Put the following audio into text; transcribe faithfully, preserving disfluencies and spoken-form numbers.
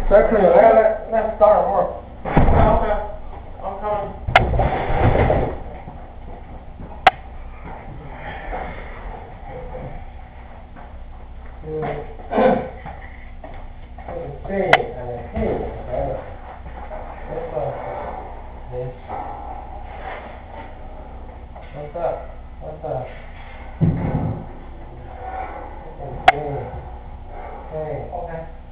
Start cleaning. Let, let, let's start work. Okay, I'm coming. Sí, sí, eso, yes. What's up? What's up? Okay. Hey. Okay.